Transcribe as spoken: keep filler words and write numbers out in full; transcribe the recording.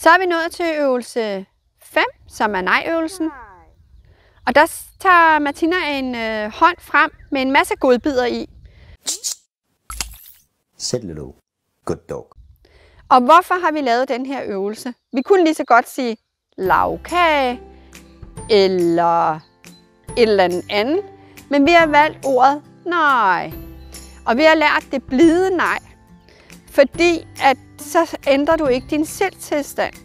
Så er vi nået til øvelse fem, som er nej-øvelsen. Og der tager Martina en øh, hånd frem med en masse godbidder i. Sit little good dog. Og hvorfor har vi lavet den her øvelse? Vi kunne lige så godt sige lavkage eller et eller andet andet, men vi har valgt ordet nej. Og vi har lært det blide nej, fordi at så ændrer du ikke din sindtilstand.